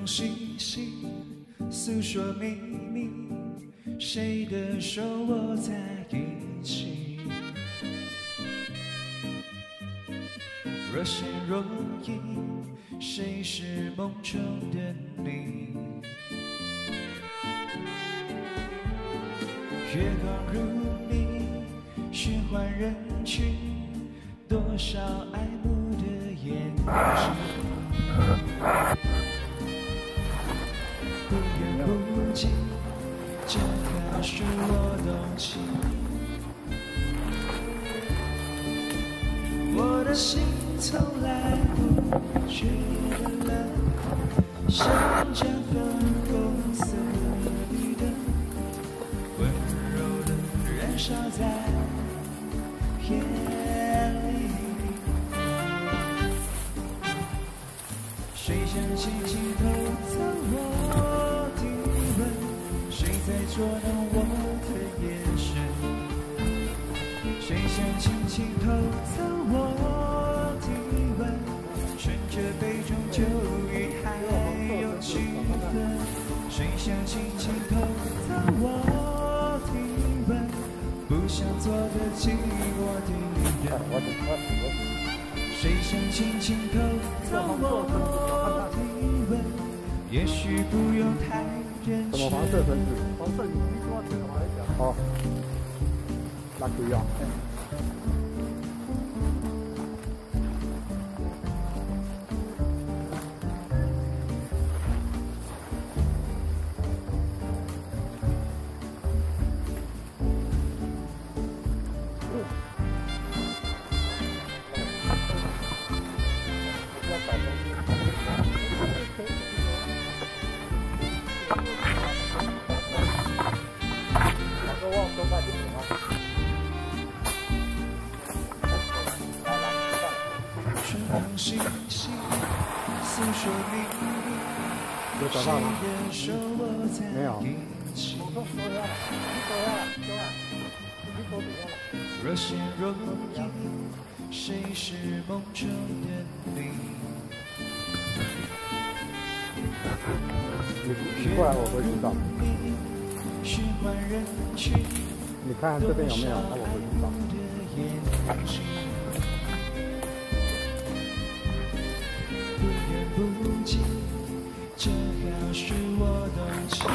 星星诉说秘密，谁的手握在一起？若现若隐，谁是梦中的你？月光如谜，循环人群，多少爱慕的眼睛。不远不近，这棵树我动情。我的心从来不觉得冷，像盏粉红色绿灯，温柔地燃烧在夜里。谁想轻轻偷走我的吻？谁在捉弄我的眼神？谁想轻轻偷走我的吻？趁着杯中酒意还有几分。谁想轻轻偷走我的吻？不想做个寂寞的人。谁想轻轻偷走我的吻？也许不用太认真。什么黄色绳子？黄色，你说这个我来讲。哦，那可以啊。星星诉说秘密，有找到吗？没有。若现若隐，谁是梦中的你？ 你过来，我会知道。你看看这边有没有，那我会知道。 不近，这条是我动情。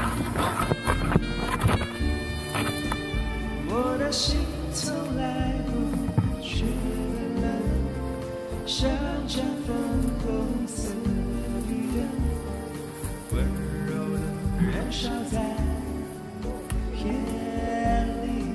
我的心从来不觉得冷，像盏粉红色的灯，温柔地燃烧在夜里。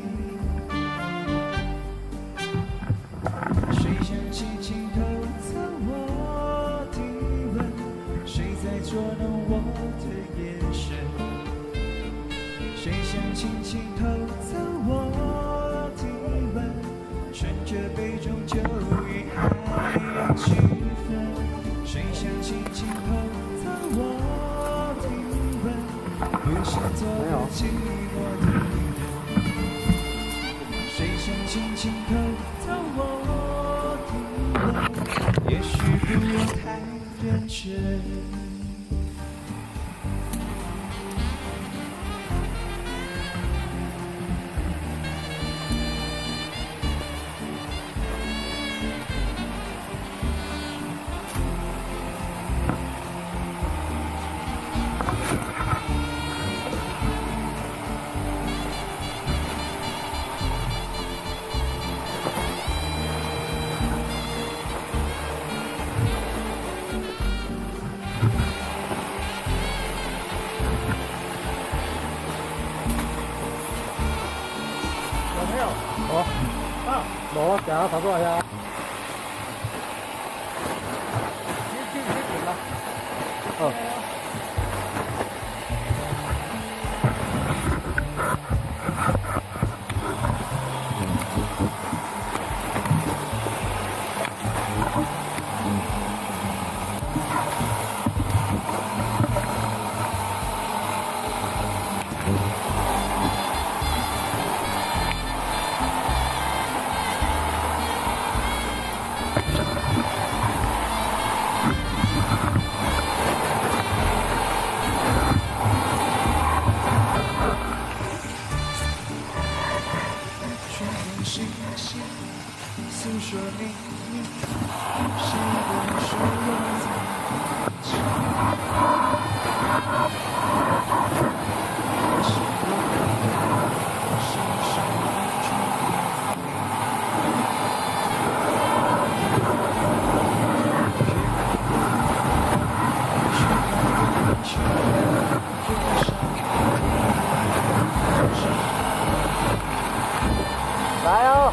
谁想轻轻偷走我的吻？谁在捉弄我的眼神？谁想轻轻偷走我的吻？趁着杯中酒意还有几分。谁想轻轻偷走我的吻？不想做个寂寞的人。谁想轻轻偷走我的吻？也许不用太认真。 攞架拍過嚟啊！哦。 心的心，诉说秘密，谁的手握在你手？我是我的，深深的触碰你。 来哦！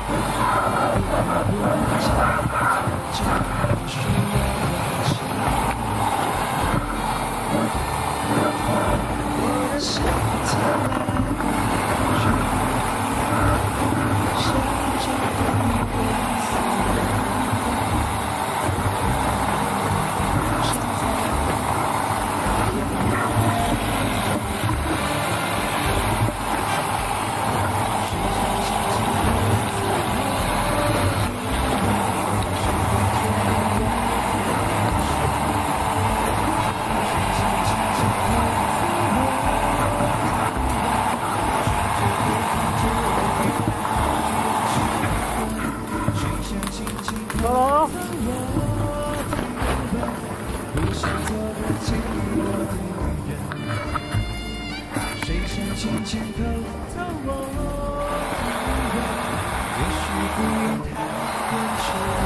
轻轻偷偷我体会，也许不用太认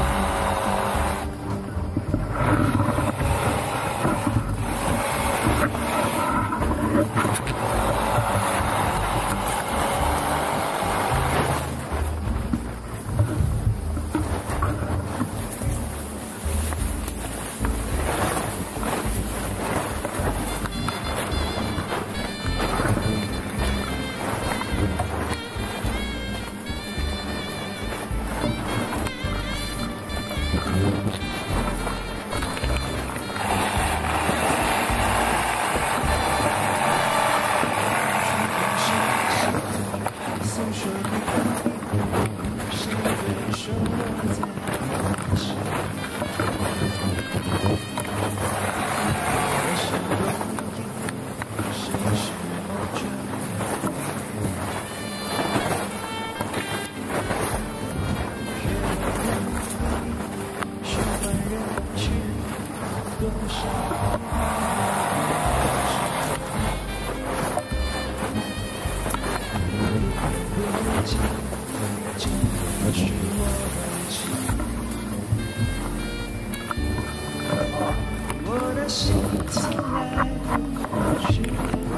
我的心从来不是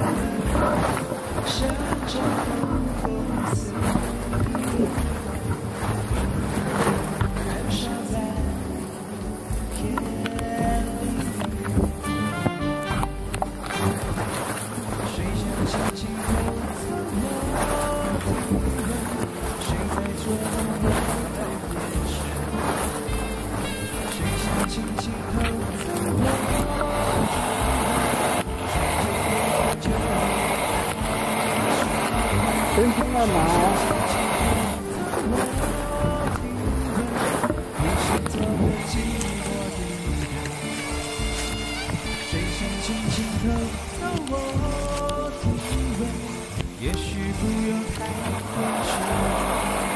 像这风似燃烧在天里，谁想轻轻偷走我的吻，谁在捉弄我的眼神，谁想轻轻偷走我。 天天干嘛？ 谁想轻轻偷走我体温？也许不用太认真。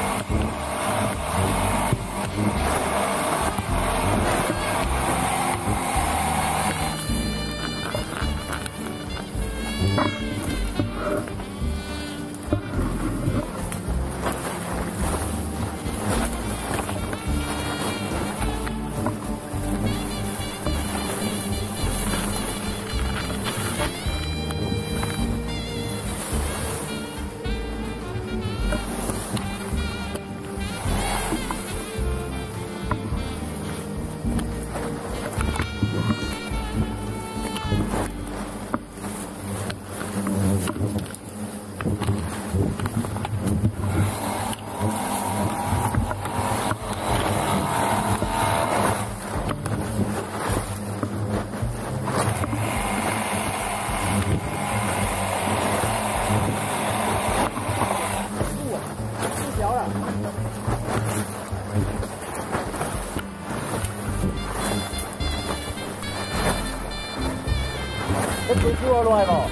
这出去落来了。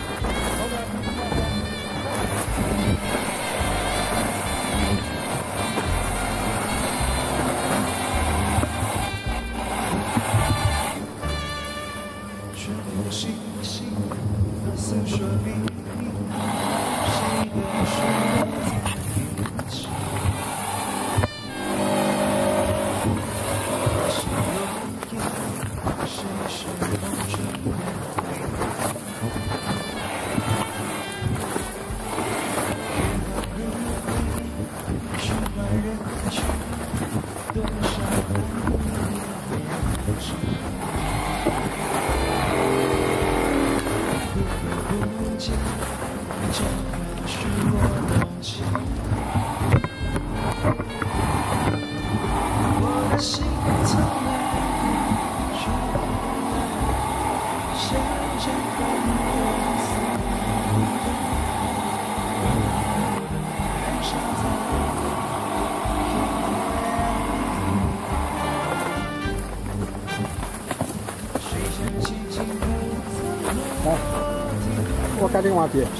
另外接。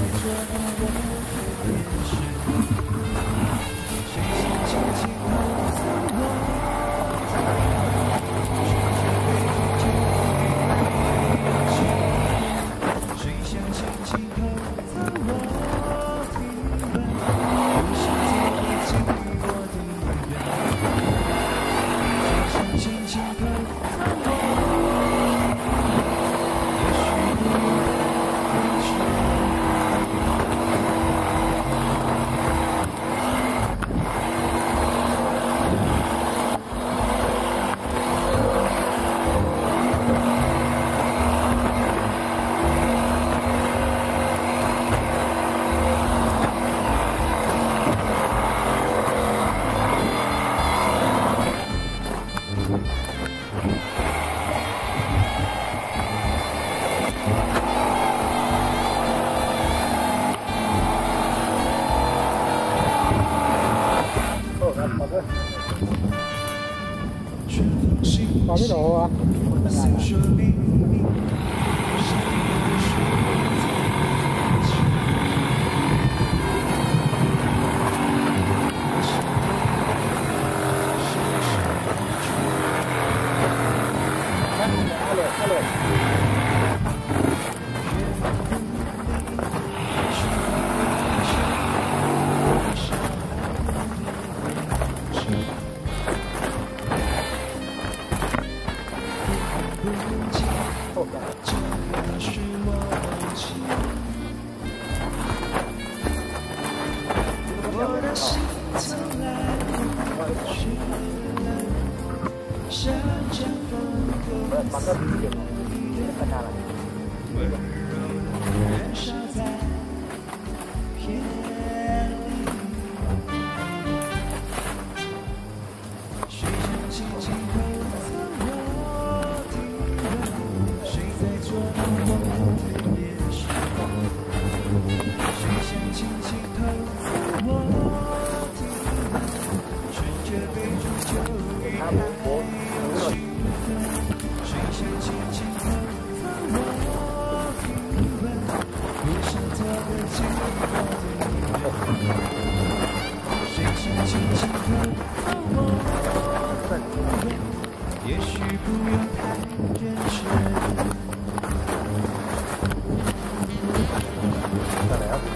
搞这头啊！把这理解了，看下来。 也许不用太认真。 再来啊！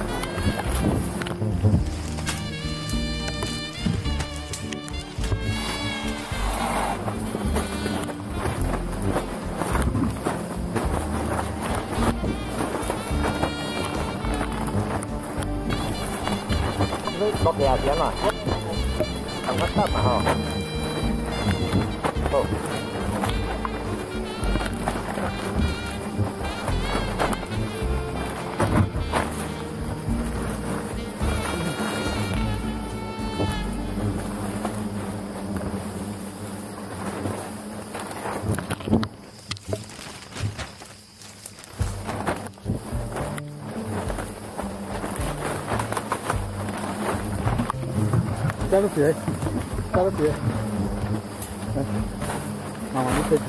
落地下先嘛，看看看嘛哈。哦。加个水，加个水，来，妈妈你可以。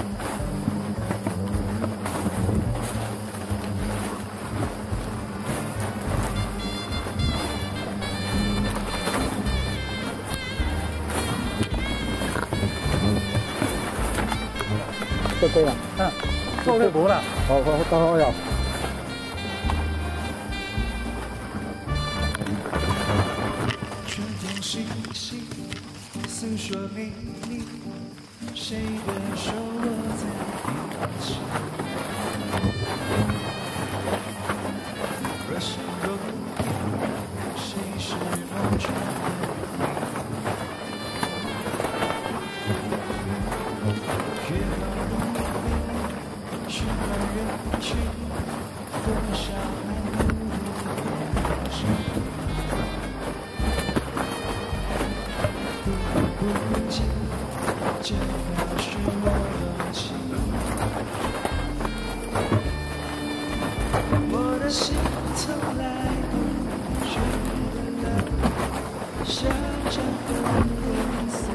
就可以了，嗯，够微薄了，好，等会儿要。 诉说秘密，谁的手握在你手？若是容易，谁是梦中的你？越好的你，是那远去，多少爱不如眼神。不见，这表示我动情。我的心从来不觉得想着的颜色。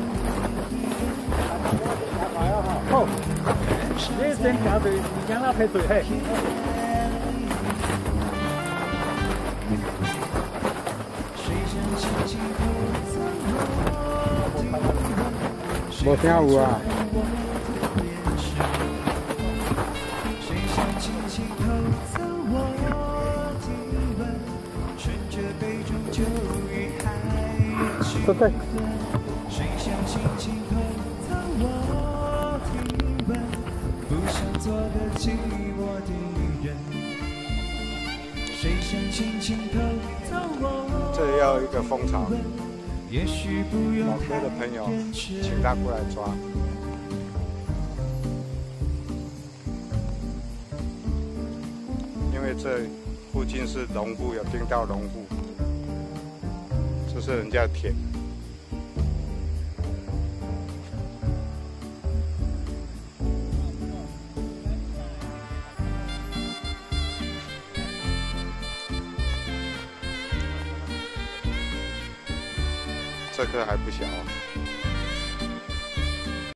好，你先调对，你将它配对嘿。 无听有啊。这对。 这要一个蜂巢，毛哥的朋友请他过来抓。因为这附近是农户，有听到农户，这是人家的田。这颗还不小啊。